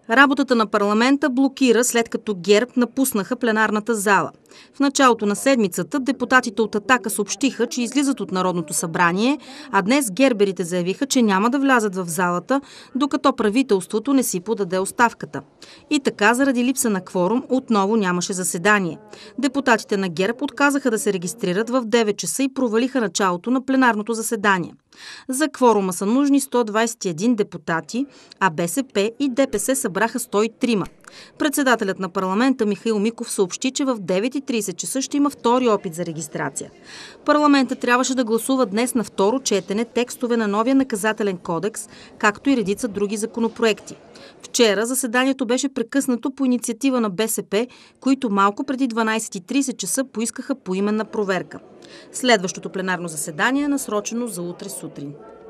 Работата на парламента блокира, след като ГЕРБ напуснаха пленарната зала. В началото на седмицата депутатите от Атака съобщиха, че излизат от Народното събрание, а днес герберите заявиха, че няма да влязат в залата, докато правителството не си подаде оставката. И така, заради липса на кворум, отново нямаше заседание. Депутатите на ГЕРБ отказаха да се регистрират в 9 часа и провалиха началото на пленарното заседание. За кворума са нужни 121 депутати, а БСП и ДПС събраха 103. Председателят на парламента Михаил Миков съобщи, че в 9:30 часа ще има втори опит за регистрация. Парламентът трябваше да гласува днес на второ четене текстове на новия наказателен кодекс, както и редица други законопроекти. Вчера заседанието беше прекъснато по инициатива на БСП, които малко преди 12:30 часа поискаха поименна проверка. Следващото пленарно заседание е насрочено за утре сутрин.